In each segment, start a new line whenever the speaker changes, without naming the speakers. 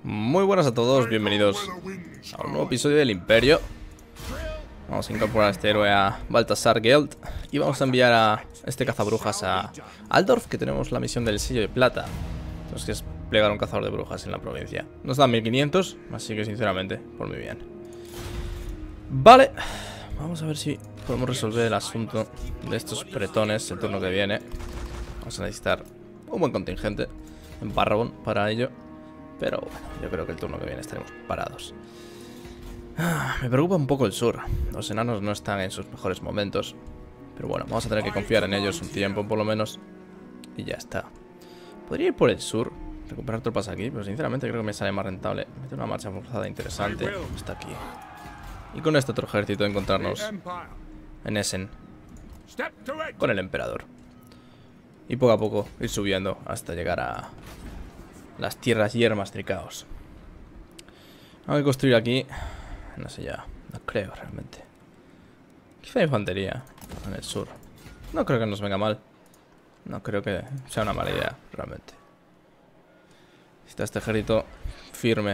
Muy buenas a todos, bienvenidos a un nuevo episodio del Imperio. Vamos a incorporar a este héroe a Baltasar Geld y vamos a enviar a este cazabrujas a Altdorf, que tenemos la misión del sello de plata. Tenemos que desplegar un cazador de brujas en la provincia. Nos dan 1500, así que sinceramente, por muy bien. Vale, vamos a ver si podemos resolver el asunto de estos bretones el turno que viene. Vamos a necesitar un buen contingente en Parragon para ello. Pero bueno, yo creo que el turno que viene estaremos parados. Me preocupa un poco el sur. Los enanos no están en sus mejores momentos. Pero bueno, vamos a tener que confiar en ellos un tiempo por lo menos. Y ya está. Podría ir por el sur, recuperar tropas aquí, pero sinceramente creo que me sale más rentable meter una marcha forzada interesante hasta aquí. Y con este otro ejército encontrarnos en Essen con el emperador. Y poco a poco ir subiendo hasta llegar a las tierras yermas de caos. Hay que construir aquí. No sé ya, no creo realmente. Quizá infantería en el sur. No creo que nos venga mal. No creo que sea una mala idea realmente. Está este ejército firme.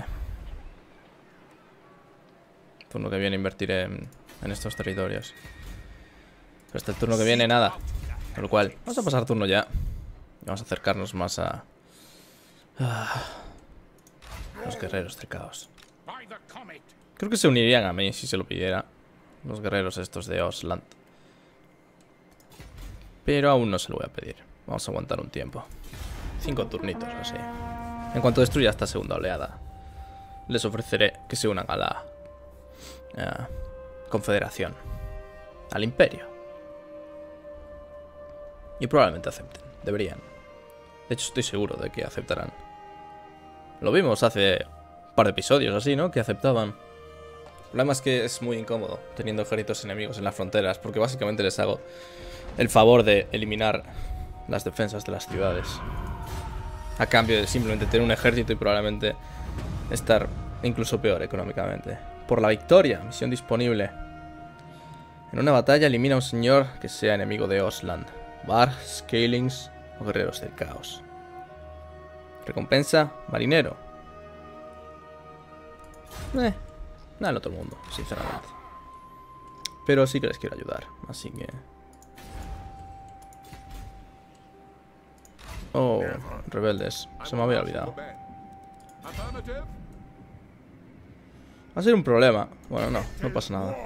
El turno que viene invertiré en estos territorios. Pero hasta el turno que viene nada. Con lo cual, vamos a pasar turno ya. Y vamos a acercarnos más a los guerreros de caos. Creo que se unirían a mí si se lo pidiera. Los guerreros estos de Osland. Pero aún no se lo voy a pedir. Vamos a aguantar un tiempo. 5 turnitos, así. En cuanto destruya esta segunda oleada, les ofreceré que se unan a la confederación, al imperio. Y probablemente acepten. Deberían. De hecho, estoy seguro de que aceptarán. Lo vimos hace un par de episodios así, ¿no? Que aceptaban. El problema es que es muy incómodo teniendo ejércitos enemigos en las fronteras, porque básicamente les hago el favor de eliminar las defensas de las ciudades, a cambio de simplemente tener un ejército y probablemente estar incluso peor económicamente. Por la victoria, misión disponible. En una batalla elimina a un señor que sea enemigo de Osland. Bar, Scalings o guerreros del caos. Recompensa, marinero. Nada en otro mundo, sinceramente. Pero sí que les quiero ayudar, así que... Oh, rebeldes. Se me había olvidado. Va a ser un problema. Bueno, no pasa nada.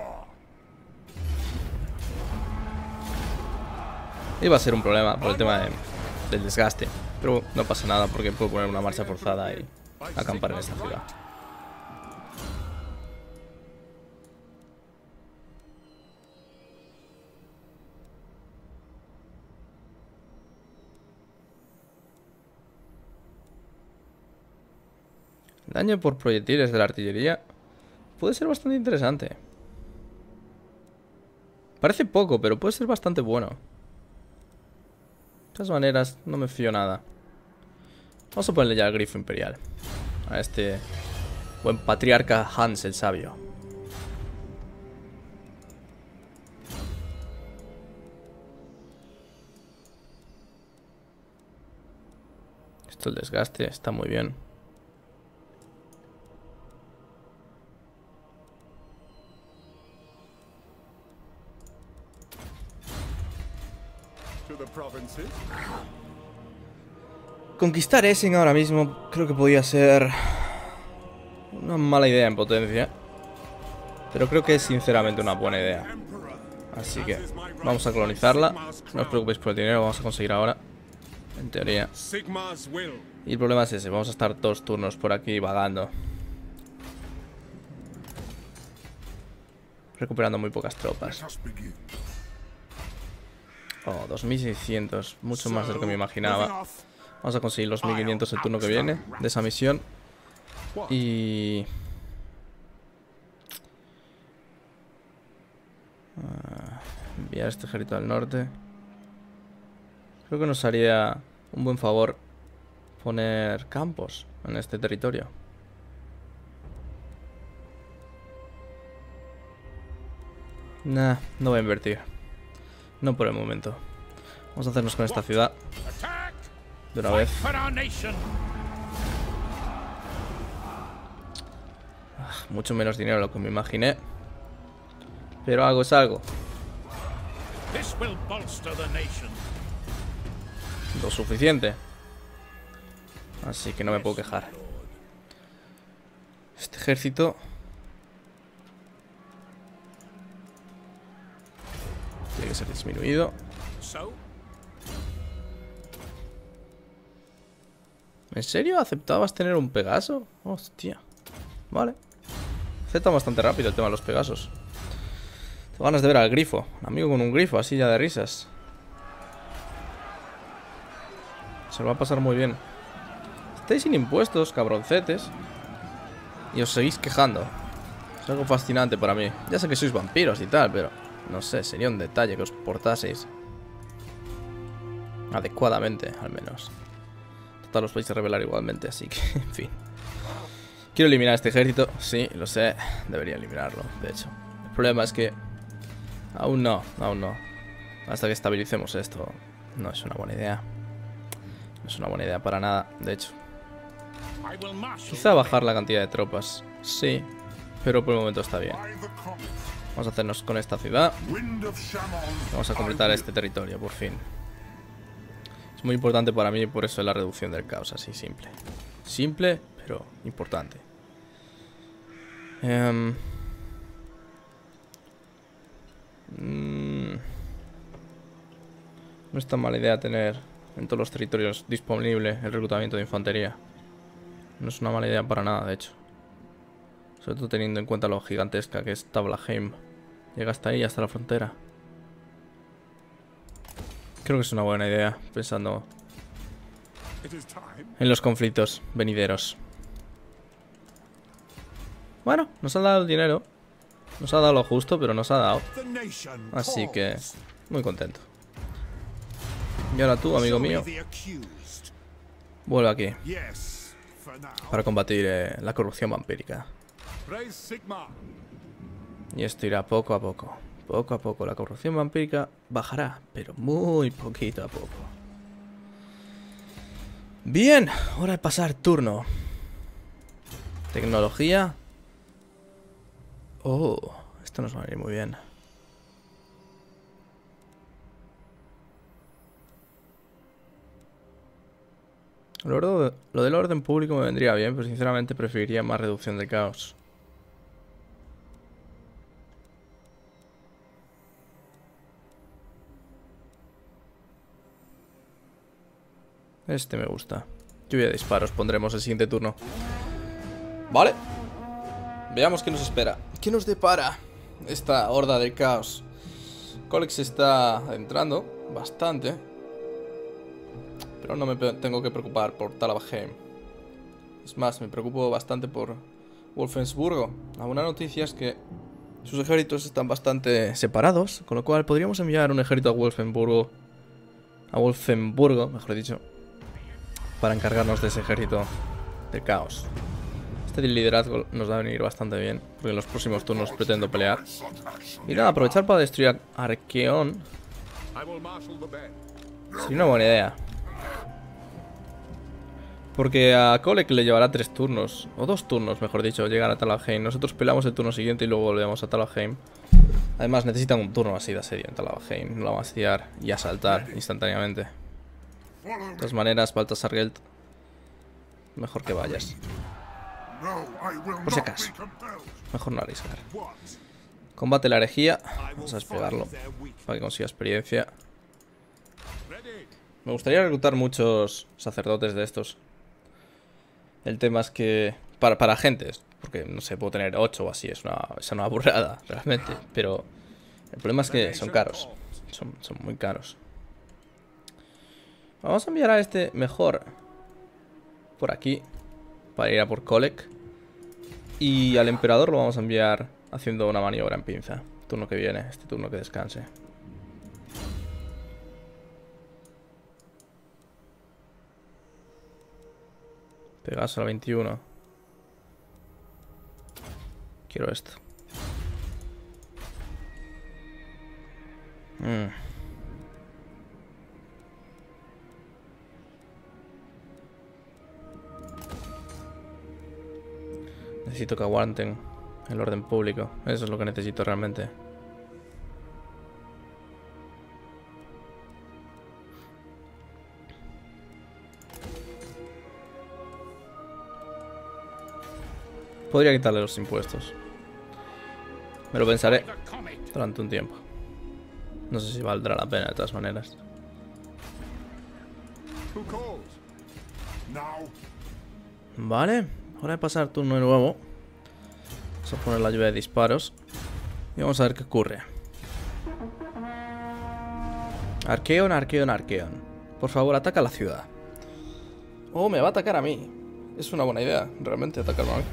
Iba a ser un problema por el tema del desgaste. Pero no pasa nada porque puedo poner una marcha forzada y acampar en esta ciudad. Daño por proyectiles de la artillería puede ser bastante interesante. Parece poco, pero puede ser bastante bueno. De todas maneras, no me fío nada. Vamos a ponerle ya el grifo imperial a este buen patriarca Hans el Sabio. Esto, el desgaste, está muy bien. Conquistar Essen ahora mismo creo que podría ser una mala idea en potencia, pero creo que es sinceramente una buena idea. Así que vamos a colonizarla. No os preocupéis por el dinero, vamos a conseguir ahora, en teoría. Y el problema es ese, vamos a estar 2 turnos por aquí vagando, recuperando muy pocas tropas. Oh, 2600, mucho más de lo que me imaginaba. Vamos a conseguir los 1500 el turno que viene de esa misión. Y... enviar este ejército al norte. Creo que nos haría un buen favor poner campos en este territorio. Nah, no voy a invertir. No por el momento. Vamos a hacernos con esta ciudad de una vez. mucho menos dinero de lo que me imaginé. Pero algo es algo. Lo suficiente. Así que no me puedo quejar. Este ejército tiene que ser disminuido. ¿En serio aceptabas tener un Pegaso? Hostia. Vale. Acepta bastante rápido el tema de los Pegasos. Tengo ganas de ver al grifo. Un amigo con un grifo, así ya de risas. Se lo va a pasar muy bien. Estáis sin impuestos, cabroncetes. Y os seguís quejando. Es algo fascinante para mí. Ya sé que sois vampiros y tal, pero no sé, sería un detalle que os portaseis adecuadamente, al menos. Total, os vais a revelar igualmente, así que, en fin. Quiero eliminar este ejército. Sí, lo sé. Debería eliminarlo, de hecho. El problema es que aún no. Hasta que estabilicemos esto. No es una buena idea. No es una buena idea para nada, de hecho. Quizá bajar la cantidad de tropas. Sí, pero por el momento está bien. Vamos a hacernos con esta ciudad. Vamos a completar este territorio, por fin. Es muy importante para mí, por eso es la reducción del caos, así simple. Simple, pero importante. No es tan mala idea tener en todos los territorios disponible el reclutamiento de infantería. No es una mala idea para nada, de hecho. Sobre todo teniendo en cuenta lo gigantesca que es Tablaheim. Llega hasta ahí, hasta la frontera. Creo que es una buena idea, pensando en los conflictos venideros. Bueno, nos ha dado el dinero. Nos ha dado lo justo, pero nos ha dado. Así que, muy contento. Y ahora tú, amigo mío, vuelve aquí para combatir la corrupción vampírica. Y esto irá poco a poco. Poco a poco la corrupción vampírica bajará, pero muy poquito a poco. Bien, hora de pasar turno. Tecnología. Oh, esto nos va a ir muy bien. Lo del orden público me vendría bien, pero sinceramente preferiría más reducción del caos. Este me gusta. Lluvia de disparos pondremos el siguiente turno. Vale. Veamos qué nos espera. ¿Qué nos depara esta horda del caos? Colex se está adentrando bastante. Pero no me tengo que preocupar por Tablaheim. Es más, me preocupo bastante por Wolfensburgo. La buena noticia es que sus ejércitos están bastante separados, con lo cual podríamos enviar un ejército a Wolfenburgo. A Wolfenburgo, mejor dicho, para encargarnos de ese ejército de caos. Este liderazgo nos va a venir bastante bien, porque en los próximos turnos pretendo pelear. Y nada, aprovechar para destruir a Archeon sería una buena idea. Porque a Kolek le llevará 3 turnos, o 2 turnos, mejor dicho, llegar a Tablaheim. Nosotros peleamos el turno siguiente y luego volvemos a Tablaheim. Además necesitan un turno así de asedio en Tablaheim. No lo vamos a asediar y asaltar instantáneamente. De todas maneras, Baltasar Gelt, mejor que vayas. Por si acaso. Mejor no arriesgar. Combate la herejía. Vamos a despegarlo para que consiga experiencia. Me gustaría reclutar muchos sacerdotes de estos. El tema es que para agentes, porque no sé, puedo tener 8 o así. Es una burrada, realmente. Pero el problema es que son caros. Son muy caros. Vamos a enviar a este mejor por aquí, para ir a por Kolek. Y al emperador lo vamos a enviar haciendo una maniobra en pinza. Turno que viene, este turno que descanse. Pegaso al 21. Quiero esto. Necesito que aguanten. El orden público. Eso es lo que necesito realmente. Podría quitarle los impuestos. Me lo pensaré durante un tiempo. No sé si valdrá la pena de todas maneras. Vale, hora de pasar turno de nuevo. Vamos a poner la lluvia de disparos. Y vamos a ver qué ocurre. Arqueon, Arqueon, Arqueon. Por favor, ataca la ciudad. Oh, me va a atacar a mí. Es una buena idea, realmente, atacarme a mí.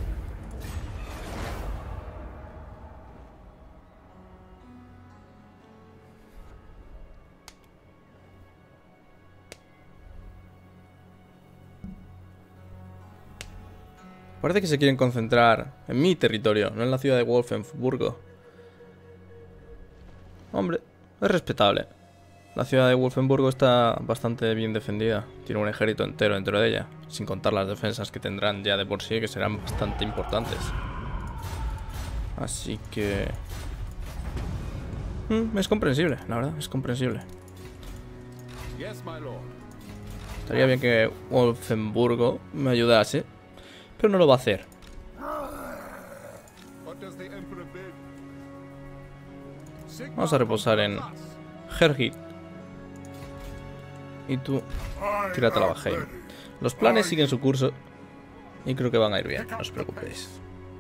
Parece que se quieren concentrar en mi territorio, no en la ciudad de Wolfenburgo. Hombre, es respetable. La ciudad de Wolfenburgo está bastante bien defendida. Tiene un ejército entero dentro de ella. Sin contar las defensas que tendrán ya de por sí, que serán bastante importantes. Así que... es comprensible, la verdad, es comprensible. Estaría bien que Wolfenburgo me ayudase. Pero no lo va a hacer. Vamos a reposar en Hergit. Y tú, tírate a la Valheim. Los planes siguen su curso. Y creo que van a ir bien, no os preocupéis.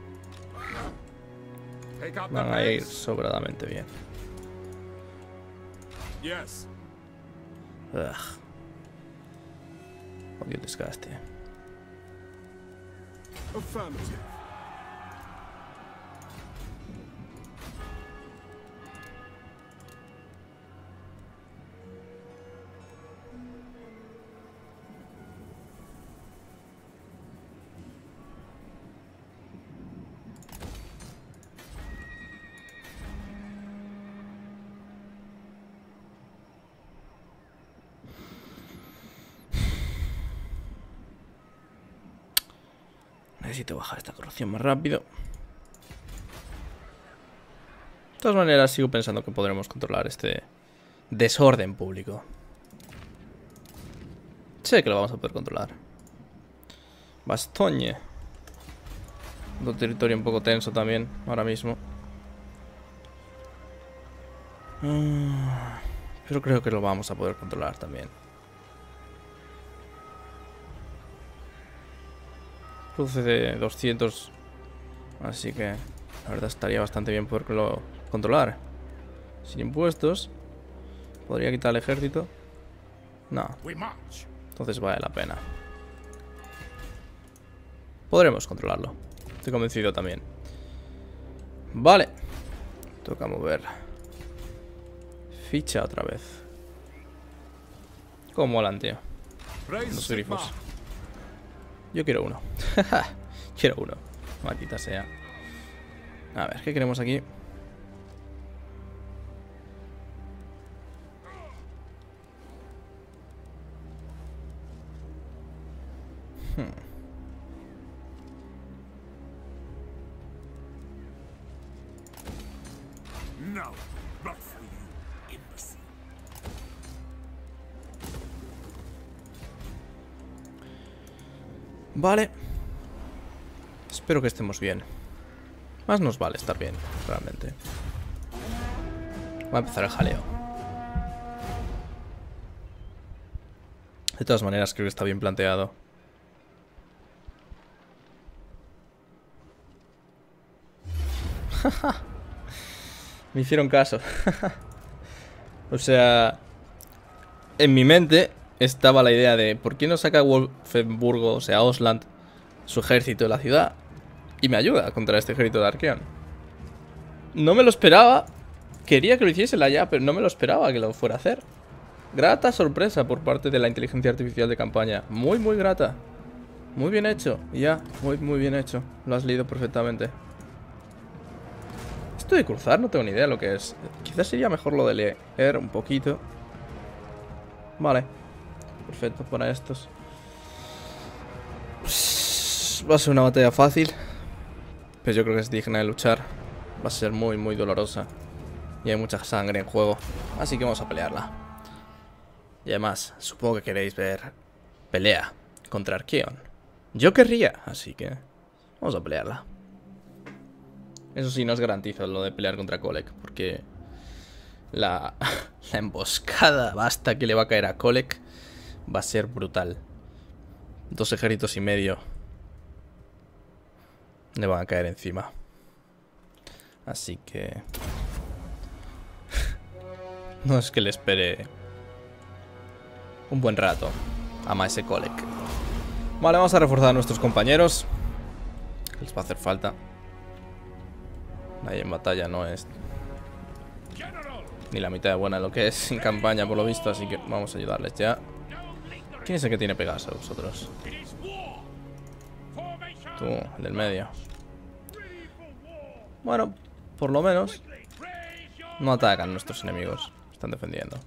Van a ir sobradamente bien. Ugh. Odio el desgaste.
Affirmative.
Necesito bajar esta corrupción más rápido. De todas maneras, sigo pensando que podremos controlar este desorden público. Sé que lo vamos a poder controlar. Bastogne. Un territorio un poco tenso también, ahora mismo. Pero creo que lo vamos a poder controlar también. Cruce de 200. Así que la verdad estaría bastante bien poderlo controlar. Sin impuestos. ¿Podría quitar el ejército? No. Entonces vale la pena. Podremos controlarlo. Estoy convencido también. Vale. Toca mover. Ficha otra vez. ¿Cómo molan, tío? Los grifos. Yo quiero uno. Quiero uno. Maldita sea. A ver, ¿qué queremos aquí?
No, not for you, imbecile.
Vale. Espero que estemos bien. Más nos vale estar bien, realmente. Va a empezar el jaleo. De todas maneras, creo que está bien planteado. Me hicieron caso. O sea, en mi mente estaba la idea de ¿por qué no saca Wolfenburgo, o sea, Osland, su ejército de la ciudad y me ayuda contra este ejército de Arqueon? No me lo esperaba. Quería que lo hiciese la ya, pero no me lo esperaba que lo fuera a hacer. Grata sorpresa por parte de la inteligencia artificial de campaña. Muy, muy grata. Muy bien hecho. Ya, muy, muy bien hecho. Lo has leído perfectamente. Esto de cruzar no tengo ni idea lo que es. Quizás sería mejor lo de leer un poquito. Vale. Perfecto para estos. Va a ser una batalla fácil. Pero yo creo que es digna de luchar. Va a ser muy, muy dolorosa. Y hay mucha sangre en juego. Así que vamos a pelearla. Y además, supongo que queréis ver pelea contra Archeon. Yo querría, así que vamos a pelearla. Eso sí, no os garantizo lo de pelear contra Kolek, porque la emboscada basta que le va a caer a Kolek va a ser brutal. 2 ejércitos y medio le van a caer encima. Así que no es que le espere un buen rato a Maese Kolek. Vale, vamos a reforzar a nuestros compañeros. Les va a hacer falta. Ahí en batalla no es ni la mitad de buena de lo que es en campaña, por lo visto. Así que vamos a ayudarles ya. ¿Quién es el que tiene Pegaso? Vosotros. Tú, el del medio. Bueno, por lo menos no atacan nuestros enemigos. Están defendiendo.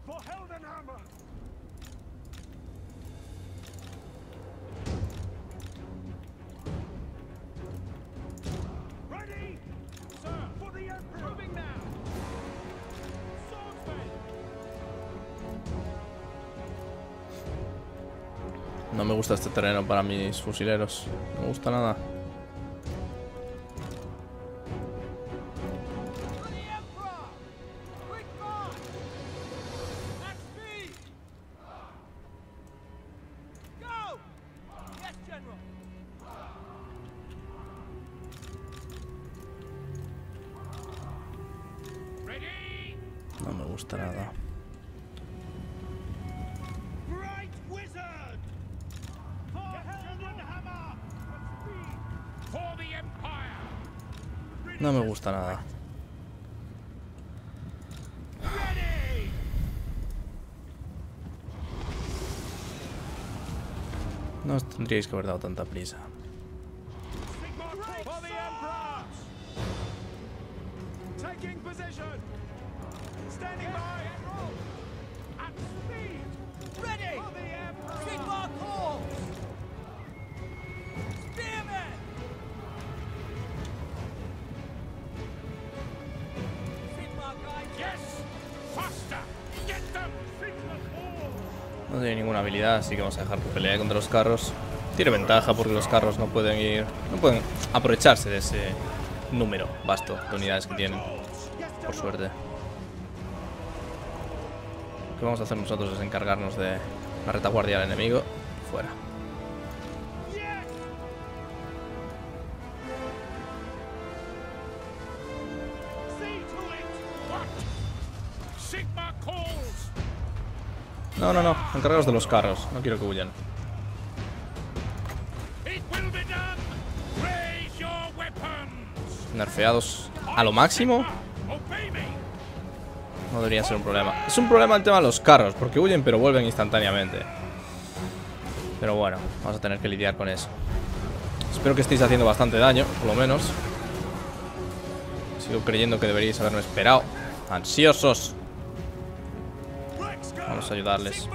No me gusta este terreno para mis fusileros. No me gusta nada. No me gusta nada. No me gusta nada. No os tendríais que haber dado tanta prisa. No tiene ninguna habilidad, así que vamos a dejar que pelee contra los carros. Tiene ventaja porque los carros no pueden aprovecharse de ese número vasto de unidades que tienen, por suerte. Lo que vamos a hacer nosotros es encargarnos de la retaguardia del enemigo. Fuera. No, no, no. Encargaros de los carros. No quiero que huyan. Nerfeados a lo máximo. No debería ser un problema. Es un problema el tema de los carros, porque huyen pero vuelven instantáneamente. Pero bueno, vamos a tener que lidiar con eso. Espero que estéis haciendo bastante daño, por lo menos. Sigo creyendo que deberíais haberme esperado. Ansiosos. Vamos a ayudarles.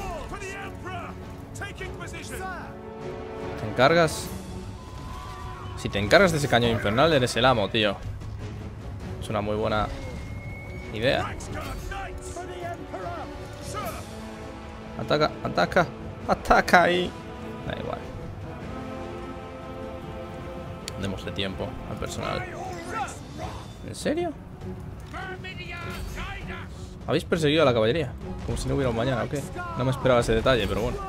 ¿Te encargas? Si te encargas de ese cañón infernal, eres el amo, tío. Es una muy buena idea. Ataca, ataca, ataca ahí. Da igual. Démosle tiempo al personal. ¿En serio? ¿Habéis perseguido a la caballería? Como si no hubiera un mañana, ¿o qué? No me esperaba ese detalle, pero bueno.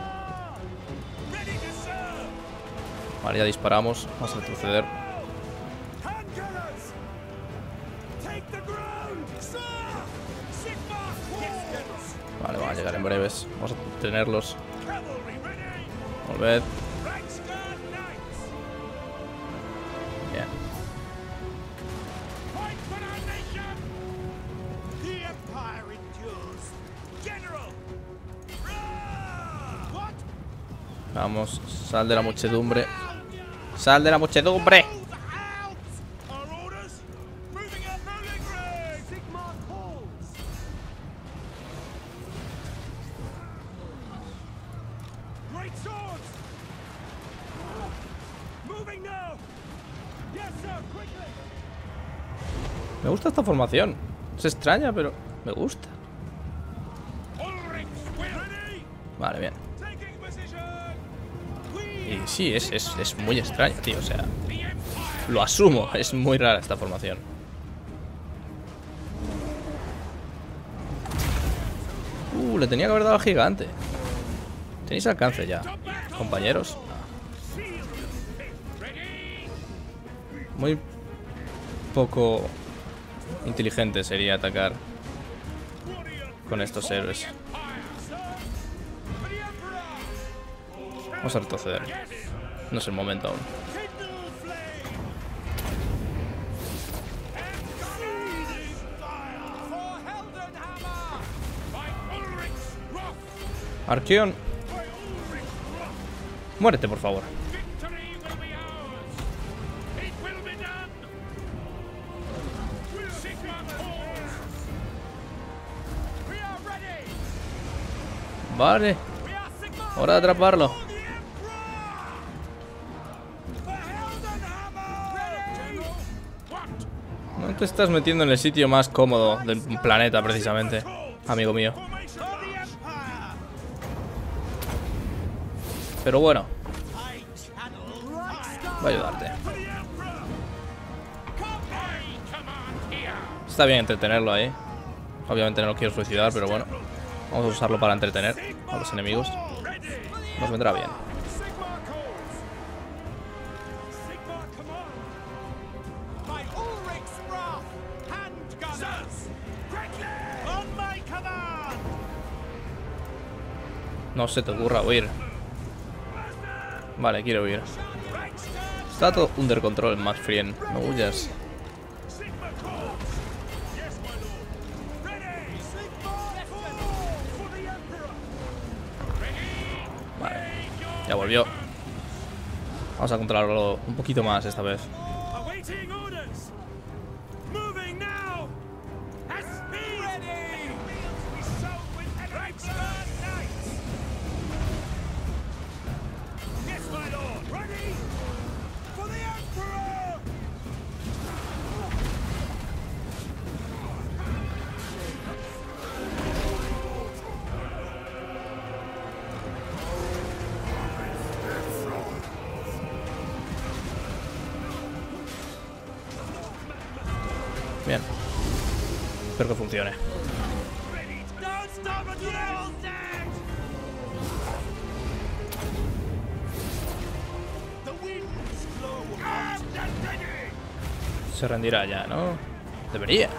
Vale, ya disparamos. Vamos a retroceder. Vale, van a llegar en breves. Vamos a tenerlos. Volved. Bien. Vamos, sal de la muchedumbre. ¡Sal de la muchedumbre! Me gusta esta formación. Es extraña, pero me gusta. Vale, bien. Y sí, es muy extraño, tío. O sea, lo asumo. Es muy rara esta formación. Le tenía que haber dado al gigante. Tenéis alcance ya, compañeros. Muy poco inteligente sería atacar con estos héroes. Vamos a retroceder. No es el momento aún. Arqueon, muérete, por favor. Vale. Hora de atraparlo. No te estás metiendo en el sitio más cómodo del planeta, precisamente, amigo mío. Pero bueno, va a ayudarte. Está bien entretenerlo ahí. Obviamente no lo quiero suicidar, pero bueno, vamos a usarlo para entretener a los enemigos. Nos vendrá bien. No se te ocurra huir. Vale, quiero huir. Está todo under control, Max Frien. No huyas. Vale, ya volvió. Vamos a controlarlo un poquito más esta vez. Bien. Espero que funcione. Se rendirá ya, ¿no? Debería.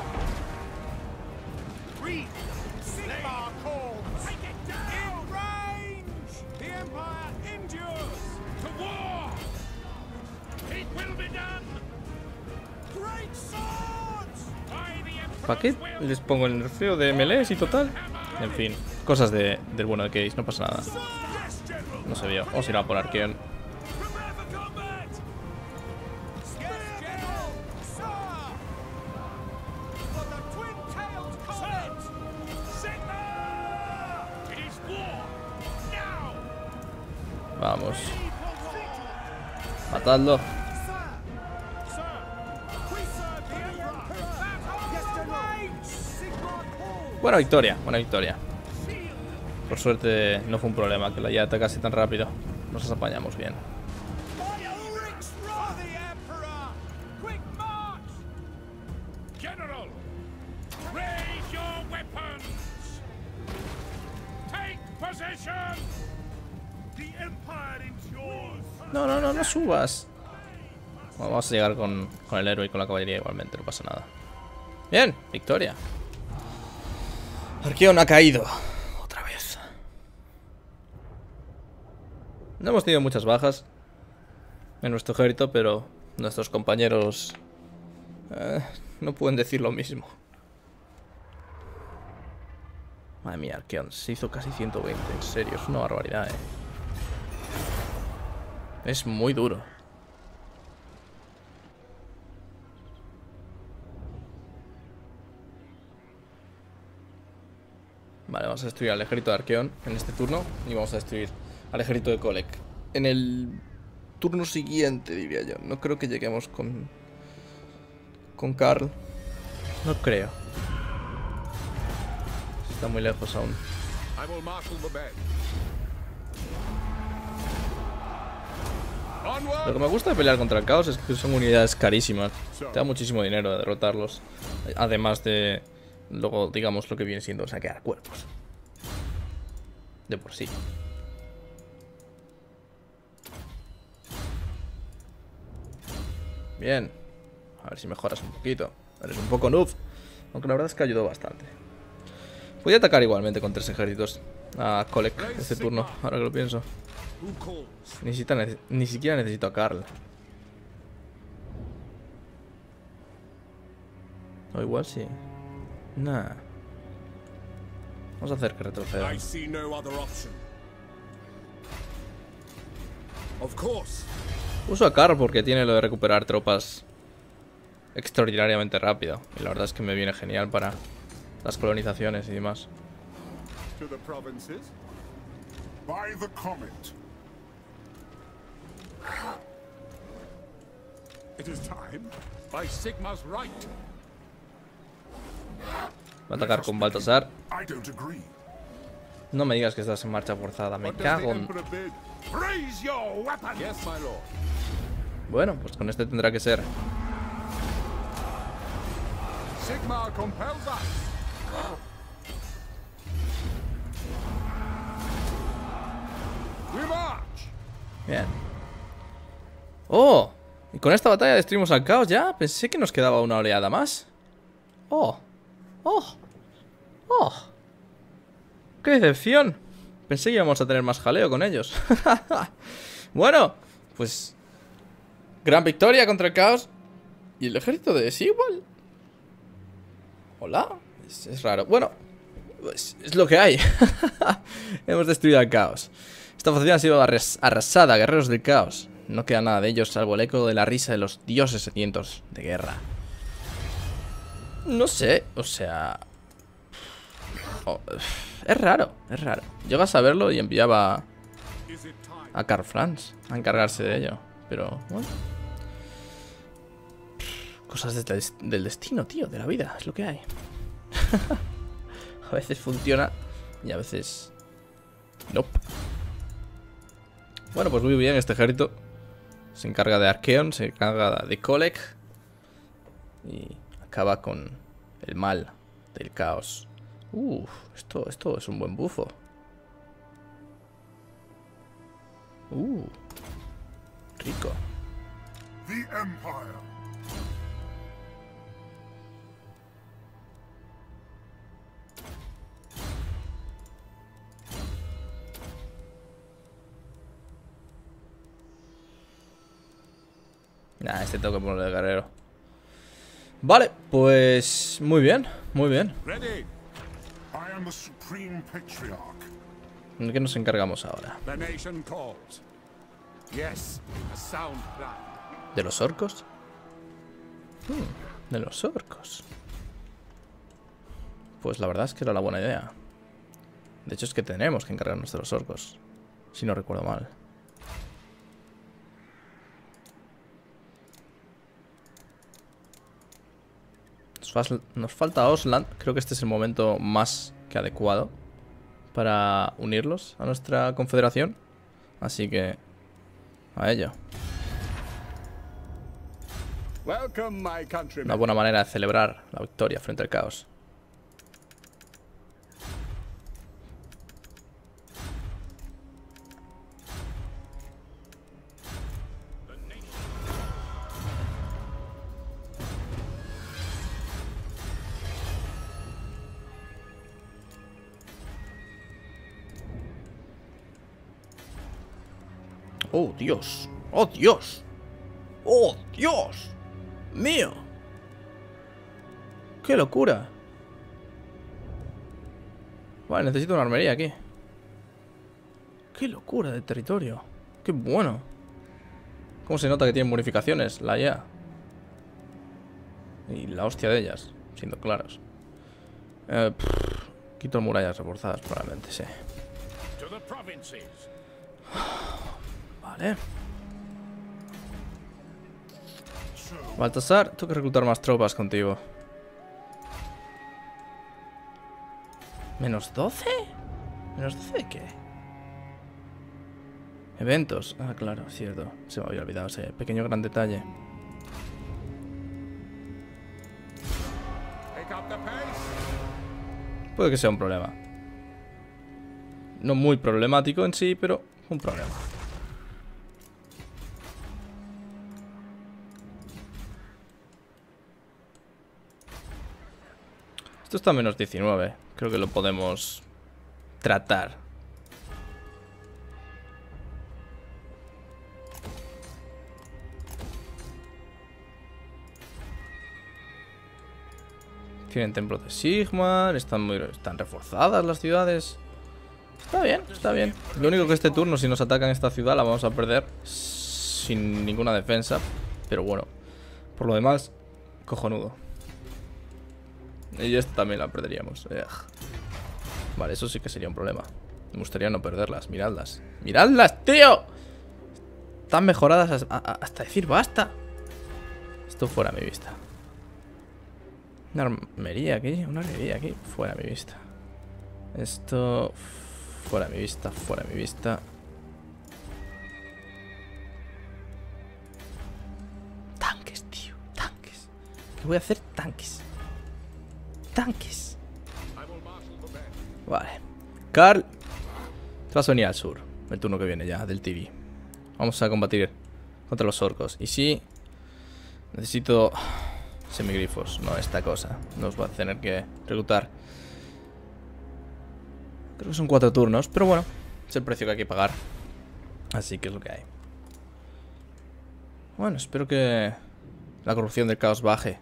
¿Para qué les pongo el nerfeo de melees y total? En fin, cosas del bueno de Case, no pasa nada. No se vio. Vamos a ir a por Arqueon. Vamos. Matadlo. Buena victoria, buena victoria. Por suerte no fue un problema que la ya atacase tan rápido. Nos apañamos bien. No, no, no, no subas. Bueno, vamos a llegar con el héroe y con la caballería igualmente, no pasa nada. Bien, victoria. Arqueon ha caído. Otra vez. No hemos tenido muchas bajas en nuestro ejército, pero nuestros compañeros no pueden decir lo mismo. Madre mía, Arqueon se hizo casi 120. En serio, es una barbaridad, Es muy duro. Vale, vamos a destruir al ejército de Arqueon en este turno. Y vamos a destruir al ejército de Kolek en el turno siguiente, diría yo. No creo que lleguemos con Karl. No creo. Está muy lejos aún.
I will marshal the men. Onward!
Lo que me gusta de pelear contra el caos es que son unidades carísimas. Te da muchísimo dinero de derrotarlos. Además de, luego, digamos, lo que viene siendo saquear cuerpos. De por sí. Bien. A ver si mejoras un poquito. Eres un poco noob. Aunque la verdad es que ayudó bastante. Podía atacar igualmente con 3 ejércitos a Kolek este turno, ahora que lo pienso.
Who calls?
Ni siquiera necesito a Karl. O igual sí. Nah. Vamos a hacer que retroceda.
I see no other option. Of course.
Uso a Karl porque tiene lo de recuperar tropas extraordinariamente rápido. Y la verdad es que me viene genial para las colonizaciones y demás.
To the provinces.
By the comet.
It is time. By Sigma's right.
Va a atacar con Baltasar.
I don't agree.
No me digas que estás en marcha forzada. Me
What does
cago
the
en...
Emperor bid? Raise your weapon. Yes, my lord.
Bueno, pues con este tendrá que ser.
Sigma compels us. We march.
Bien. ¡Oh! Y con esta batalla destruimos al caos ya. Pensé que nos quedaba una oleada más. ¡Oh! ¡Oh! ¡Oh! ¡Qué decepción! Pensé que íbamos a tener más jaleo con ellos. Bueno, pues... gran victoria contra el caos. ¿Y el ejército de Sigwald? ¿Hola? Es raro. Bueno, pues es lo que hay. Hemos destruido al caos. Esta facción ha sido arrasada, guerreros del caos. No queda nada de ellos, salvo el eco de la risa de los dioses sedientos de guerra. No sé, o sea... oh, es raro, es raro. Llego a saberlo y enviaba
Is it time?
a Karl Franz a encargarse de ello. Pero, bueno... cosas del destino, tío, de la vida, es lo que hay. A veces funciona y a veces... nope. Bueno, pues muy bien, este ejército se encarga de Archeon, se encarga de Kolek y acaba con el mal del caos. Esto es un buen bufo. Rico.
The Empire.
Nah, este tengo que ponerle de guerrero. Vale, pues muy bien, muy bien.
Ready.
I am the Supreme Patriarch.
¿De qué nos encargamos ahora?
The nation calls. Yes, a sound plan.
¿De los orcos? De los orcos. Pues la verdad es que era la buena idea. De hecho es que tenemos que encargarnos de los orcos, si no recuerdo mal. Nos falta Osland. Creo que este es el momento más que adecuado para unirlos a nuestra confederación. Así que a ello.
Welcome, my
Una
countrymen.
buena manera de celebrar la victoria frente al caos. ¡Oh, Dios! ¡Oh, Dios! ¡Oh, Dios! ¡Mío! ¡Qué locura! Vale, necesito una armería aquí. ¡Qué locura de territorio! ¡Qué bueno! ¿Cómo se nota que tienen bonificaciones la IA? Y la hostia de ellas, siendo claros. Quito murallas reforzadas, probablemente, sí.
To the provinces.
Vale. Baltasar, tengo que reclutar más tropas contigo. ¿Menos 12? ¿Menos 12 de qué? Eventos. Ah, claro, cierto. Se me había olvidado ese pequeño gran detalle. Puede que sea un problema. No muy problemático en sí, pero un problema. Esto está a menos 19. Creo que lo podemos tratar. Tienen templos de Sigmar. Están reforzadas las ciudades. Está bien, está bien. Lo único que este turno, si nos atacan esta ciudad, la vamos a perder sin ninguna defensa. Pero bueno, por lo demás, cojonudo. Y esta también la perderíamos. Vale, eso sí que sería un problema. Me gustaría no perderlas, miradlas. ¡Miradlas, tío! Están mejoradas hasta decir basta. Esto fuera a mi vista. Una armería aquí, una armería aquí. Fuera a mi vista. Esto... fuera a mi vista, fuera a mi vista. Tanques, tío, tanques. ¿Qué voy a hacer? Tanques. Tanques. Vale. Carl, te vas a venir al sur. El turno que viene ya, del TV. Vamos a combatir contra los orcos. Y sí, necesito semigrifos. No esta cosa. Nos va a tener que reclutar. Creo que son 4 turnos, pero bueno, es el precio que hay que pagar. Así que es lo que hay. Bueno, espero que la corrupción del caos baje.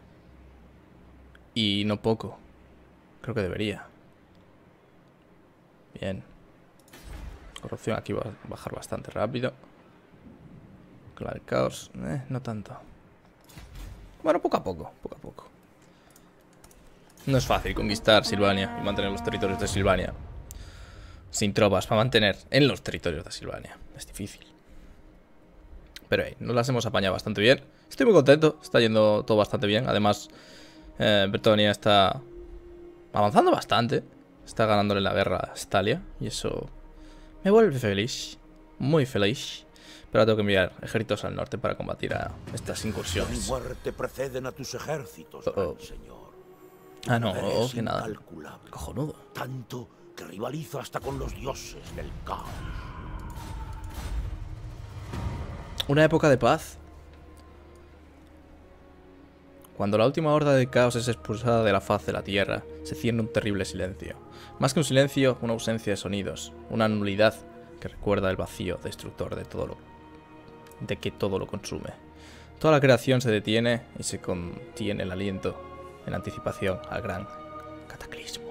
Y no poco. Creo que debería. Bien. Corrupción aquí va a bajar bastante rápido. Con la del caos, no tanto. Bueno, poco a poco, poco a poco. No es fácil conquistar Silvania y mantener los territorios de Silvania sin tropas para mantener en los territorios de Silvania. Es difícil. Pero nos las hemos apañado bastante bien. Estoy muy contento, está yendo todo bastante bien. Además, Bretonia está avanzando bastante. Está ganándole la guerra a Stalia. Y eso me vuelve feliz. Muy feliz. Pero ahora tengo que enviar ejércitos al norte para combatir a estas incursiones.
Mi muerte preceden a tus ejércitos, gran señor.
Ah, no,
Es
que nada.
incalculable.
Cojonudo.
Tanto que rivaliza hasta con los dioses del caos.
Una época de paz. Cuando la última horda de caos es expulsada de la faz de la tierra, se cierne un terrible silencio. Más que un silencio, una ausencia de sonidos. Una nulidad que recuerda el vacío destructor de que todo lo consume. Toda la creación se detiene y se contiene el aliento en anticipación al gran cataclismo.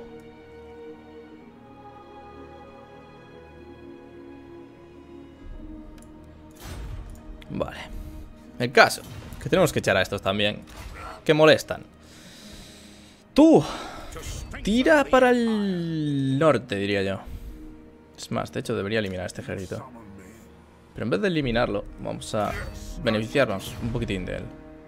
Vale. El caso, que tenemos que echar a estos también, que molestan. Tú, tira para el norte, diría yo. Es más, de hecho debería eliminar este ejército. Pero en vez de eliminarlo, vamos a beneficiarnos un poquitín de él.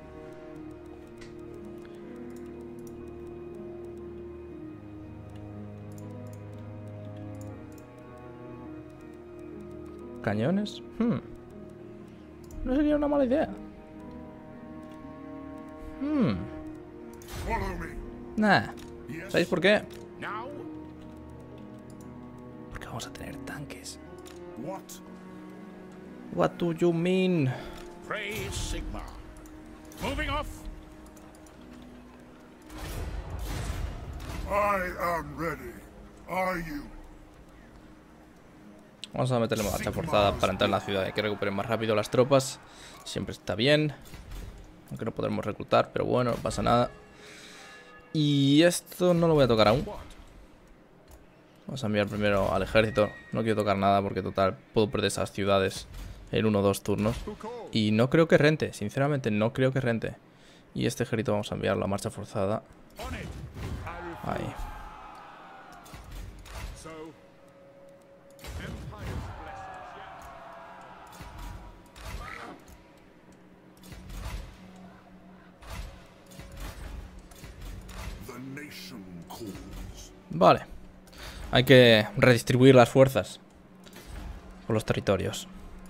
¿Cañones? No sería una mala idea. Nah. ¿Sabéis por qué? Porque vamos a tener tanques. What do you mean?
Praise Sigmar. Moving off.
I am ready. Are you?
Vamos a meterle marcha forzada para entrar en la ciudad. Hay que recuperar más rápido las tropas. Siempre está bien. Aunque no podremos reclutar, pero bueno, no pasa nada. Y esto no lo voy a tocar aún. Vamos a enviar primero al ejército. No quiero tocar nada porque total puedo perder esas ciudades en 1 o 2 turnos. Y no creo que rente, sinceramente no creo que rente. Y este ejército vamos a enviarlo a marcha forzada. Ahí.
cause.
Vale. Hay que redistribuir las fuerzas por los territorios.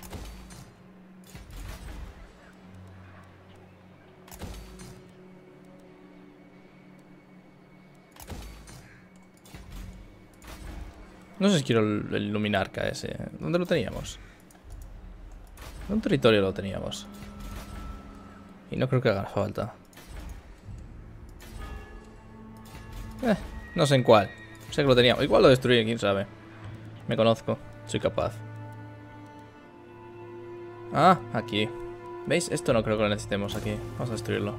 No sé si quiero el Luminarca ese. ¿Dónde lo teníamos? En un territorio lo teníamos. Y no creo que haga falta. No sé en cuál. Sé que lo teníamos. Igual lo destruí, quién sabe. Me conozco. Soy capaz. Ah, aquí. ¿Veis? Esto no creo que lo necesitemos aquí. Vamos a destruirlo.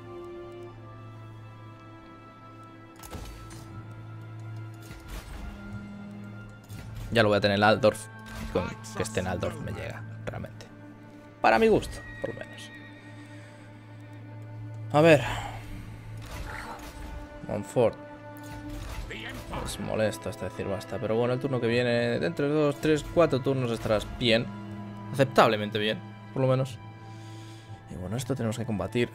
Ya lo voy a tener en Altdorf. Con que esté en Altdorf me llega, realmente. Para mi gusto, por lo menos. A ver. Montfort. Es molesto hasta decir basta. Pero bueno, el turno que viene, dentro de 2, 3, 4 turnos estarás bien. Aceptablemente bien, por lo menos. Y bueno, esto tenemos que combatir.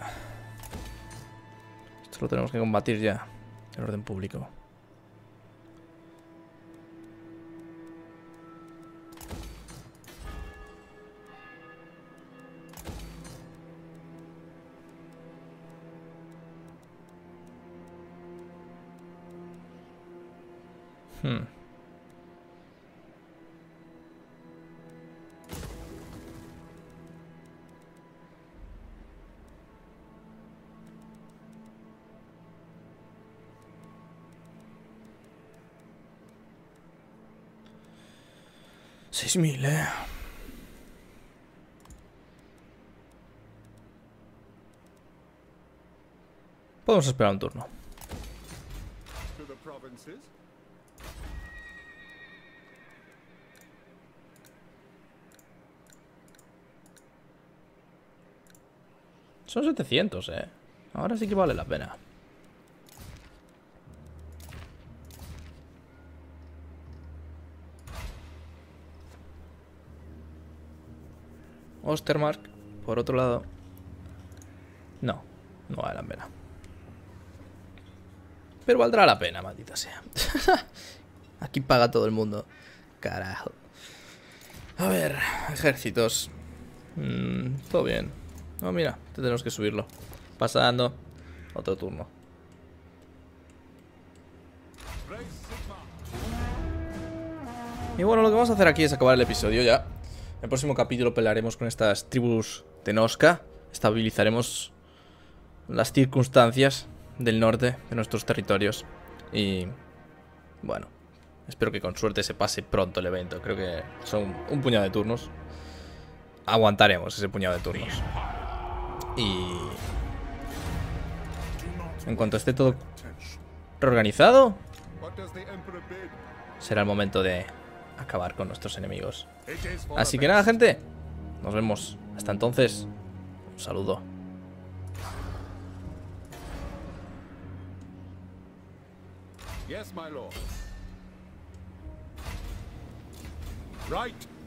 Esto lo tenemos que combatir ya. El orden público. Hmm. $6.000, Podemos esperar un turno.
To the provinces.
Son 700, Ahora sí que vale la pena. Ostermark, por otro lado. No, no vale la pena. Pero valdrá la pena, maldita sea. Aquí paga todo el mundo. Carajo. A ver, ejércitos. Todo bien. No, mira, tenemos que subirlo. Pasando. Otro turno. Y bueno, lo que vamos a hacer aquí es acabar el episodio ya. En el próximo capítulo pelearemos con estas tribus de Noska. Estabilizaremos las circunstancias del norte de nuestros territorios. Y bueno, espero que con suerte se pase pronto el evento. Creo que son un puñado de turnos. Aguantaremos ese puñado de turnos. Y en cuanto esté todo reorganizado,
What does the Emperor bid?
será el momento de acabar con nuestros enemigos.
It is for
Así
the
que nada,
best.
gente. Nos vemos. Hasta entonces. Un saludo.
Yes, my lord. Right.